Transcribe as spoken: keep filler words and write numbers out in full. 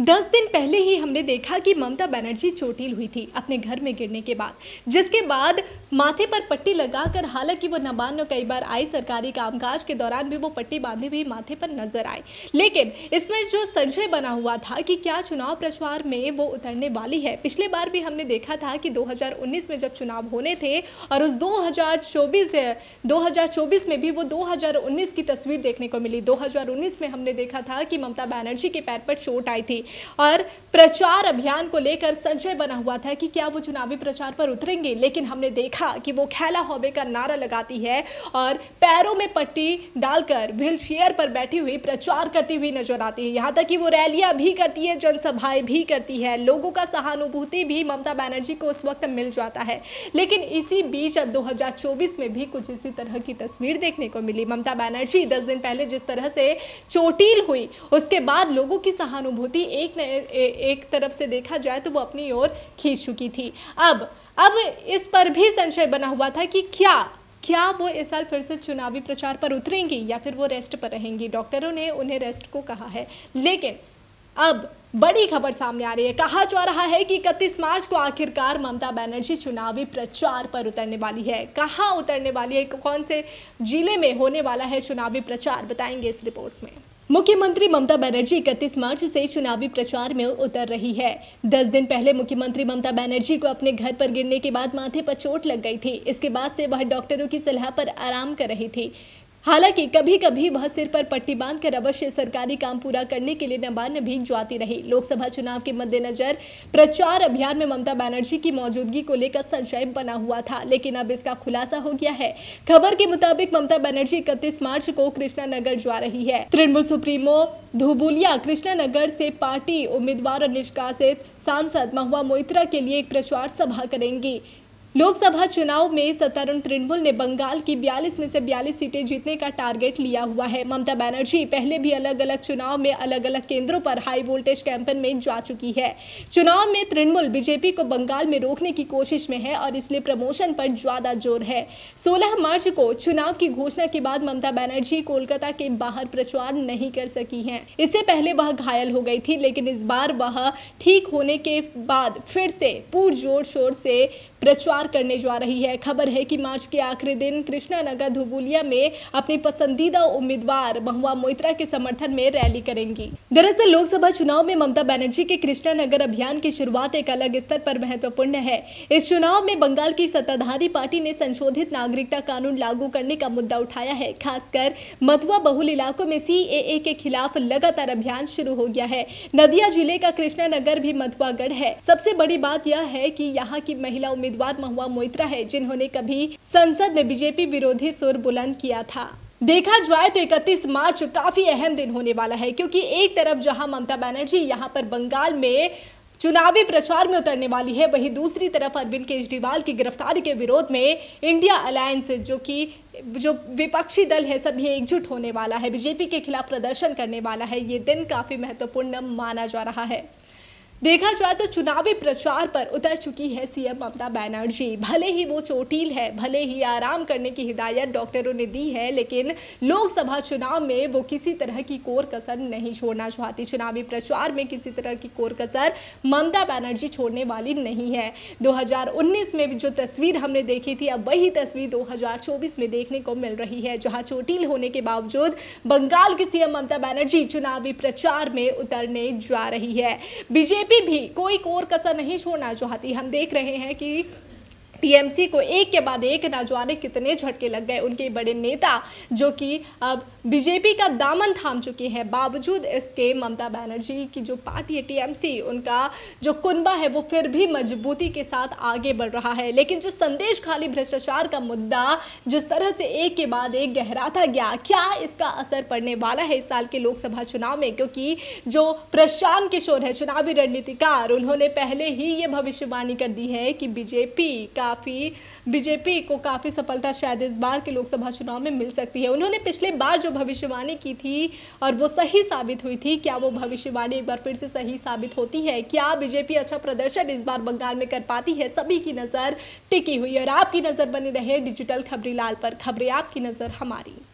दस दिन पहले ही हमने देखा कि ममता बनर्जी चोटिल हुई थी अपने घर में गिरने के बाद, जिसके बाद माथे पर पट्टी लगाकर, हालांकि वो नबानो कई बार आई, सरकारी कामकाज के दौरान भी वो पट्टी बांधे हुई माथे पर नजर आई। लेकिन इसमें जो संशय बना हुआ था कि क्या चुनाव प्रचार में वो उतरने वाली है। पिछले बार भी हमने देखा था कि दो हज़ार उन्नीस में जब चुनाव होने थे और उस दो हज़ार चौबीस दो हज़ार चौबीस में भी वो दो हज़ार उन्नीस की तस्वीर देखने को मिली। दो हज़ार उन्नीस में हमने देखा था कि ममता बनर्जी के पैर पर चोट आई थी और प्रचार अभियान को लेकर संशय बना हुआ था कि क्या वो चुनावी प्रचार पर उतरेंगे। लेकिन हमने देखा कि वो खेला होबे का नारा लगाती है और पैरों में पट्टी डालकर व्हील चेयर पर बैठी हुई प्रचार करती हुई नजर आती है। यहाँ तक कि वो रैलियां भी करती है, जनसभाएं भी करती है, लोगों का सहानुभूति भी ममता बनर्जी को उस वक्त मिल जाता है। लेकिन इसी बीच अब दो हज़ार चौबीस में भी कुछ इसी तरह की तस्वीर देखने को मिली। ममता बनर्जी दस दिन पहले जिस तरह से चोटिल हुई, उसके बाद लोगों की सहानुभूति एक न, एक तरफ से देखा जाए तो वो अपनी ओर खींच चुकी थी। अब अब इस पर भी संशय बना हुआ था कि क्या क्या वो इस साल फिर से चुनावी प्रचार पर उतरेंगी या फिर वो रेस्ट पर रहेंगी। डॉक्टरों ने उन्हें रेस्ट को कहा है। लेकिन अब बड़ी खबर सामने आ रही है। कहा जा रहा है कि इकतीस मार्च को आखिरकार ममता बनर्जी चुनावी प्रचार पर उतरने वाली है। कहां उतरने वाली है, कौन से जिले में होने वाला है चुनावी प्रचार, बताएंगे इस रिपोर्ट में। मुख्यमंत्री ममता बनर्जी इकतीस मार्च से चुनावी प्रचार में उतर रही है। दस दिन पहले मुख्यमंत्री ममता बनर्जी को अपने घर पर गिरने के बाद माथे पर चोट लग गई थी। इसके बाद से वह डॉक्टरों की सलाह पर आराम कर रही थी। हालांकि कभी कभी वह सिर पर पट्टी बांधकर अवश्य सरकारी काम पूरा करने के लिए नबान भी जाती रही। लोकसभा चुनाव के मद्देनजर प्रचार अभियान में ममता बनर्जी की मौजूदगी को लेकर संशय बना हुआ था, लेकिन अब इसका खुलासा हो गया है। खबर के मुताबिक ममता बनर्जी इकतीस मार्च को कृष्णानगर जा रही है। तृणमूल सुप्रीमो धुबुलिया कृष्णानगर से पार्टी उम्मीदवार और निष्कासित सांसद महुआ मोइत्रा के लिए एक प्रचार सभा करेंगी। लोकसभा चुनाव में सत्तारूढ़ तृणमूल ने बंगाल की बयालीस में से बयालीस सीटें जीतने का टारगेट लिया हुआ है। ममता बनर्जी पहले भी अलग अलग चुनाव में अलग अलग केंद्रों पर हाई वोल्टेज कैंपेन में जा चुकी है। चुनाव में तृणमूल बीजेपी को बंगाल में रोकने की कोशिश में है और इसलिए प्रमोशन पर ज्यादा जोर है। सोलह मार्च को चुनाव की घोषणा के बाद ममता बनर्जी कोलकाता के बाहर प्रचार नहीं कर सकी है। इससे पहले वह घायल हो गई थी, लेकिन इस बार वह ठीक होने के बाद फिर से पुरजोर शोर से प्रचार करने जा रही है। खबर है कि मार्च के आखिरी दिन कृष्णानगर धुबुलिया में अपनी पसंदीदा उम्मीदवार महुआ मोइत्रा के समर्थन में रैली करेंगी। दरअसल लोकसभा चुनाव में ममता बनर्जी के कृष्णानगर अभियान की शुरुआत एक अलग स्तर पर महत्वपूर्ण है। इस चुनाव में बंगाल की सत्ताधारी पार्टी ने संशोधित नागरिकता कानून लागू करने का मुद्दा उठाया है। खासकर मथुआ बहुल इलाकों में सीएए के खिलाफ लगातार अभियान शुरू हो गया है। नदिया जिले का कृष्णानगर भी मथुआगढ़ है। सबसे बड़ी बात यह है कि यहाँ की महिला उम्मीदवार महुआ मोइत्रा है, जिन्होंने कभी संसद में बीजेपी विरोधी सुर बुलंद किया था। देखा जाए तो इकतीस मार्च काफी अहम दिन होने वाला है, क्योंकि एक तरफ जहां ममता बनर्जी यहां पर बंगाल में चुनावी प्रचार में उतरने वाली है, वहीं दूसरी तरफ अरविंद केजरीवाल की गिरफ्तारी के विरोध में इंडिया अलायंस, जो कि जो विपक्षी दल है, सभी एकजुट होने वाला है, बीजेपी के खिलाफ प्रदर्शन करने वाला है। ये दिन काफी महत्वपूर्ण माना जा रहा है। देखा जाए तो चुनावी प्रचार पर उतर चुकी है सीएम ममता बनर्जी। भले ही वो चोटिल है, भले ही आराम करने की हिदायत डॉक्टरों ने दी है, लेकिन लोकसभा चुनाव में वो किसी तरह की कोर कसर नहीं छोड़ना चाहती। चुनावी प्रचार में किसी तरह की कोर कसर ममता बनर्जी छोड़ने वाली नहीं है। दो हज़ार उन्नीस में जो तस्वीर हमने देखी थी, अब वही तस्वीर दो हज़ार चौबीस में देखने को मिल रही है, जहां चोटिल होने के बावजूद बंगाल की सीएम ममता बनर्जी चुनावी प्रचार में उतरने जा रही है। बीजेपी भी कोई कोर कसर नहीं छोड़ना चाहती। हम देख रहे हैं कि टीएमसी को एक के बाद एक ना जाने कितने झटके लग गए। उनके बड़े नेता जो कि अब बीजेपी का दामन थाम चुके हैं, बावजूद इसके ममता बनर्जी की जो पार्टी है टीएमसी, उनका जो कुनबा है वो फिर भी मजबूती के साथ आगे बढ़ रहा है। लेकिन जो संदेश खाली भ्रष्टाचार का मुद्दा जिस तरह से एक के बाद एक गहराता गया, क्या इसका असर पड़ने वाला है इस साल के लोकसभा चुनाव में? क्योंकि जो प्रशांत किशोर है, चुनावी रणनीतिकार, उन्होंने पहले ही ये भविष्यवाणी कर दी है कि बीजेपी का काफी बीजेपी को काफी सफलता शायद इस बार के लोकसभा चुनाव में मिल सकती है। उन्होंने पिछले बार जो भविष्यवाणी की थी और वो सही साबित हुई थी, क्या वो भविष्यवाणी एक बार फिर से सही साबित होती है? क्या बीजेपी अच्छा प्रदर्शन इस बार बंगाल में कर पाती है? सभी की नजर टिकी हुई है और आपकी नजर बनी रहे डिजिटल खबरीलाल पर। खबरें आपकी, नजर हमारी।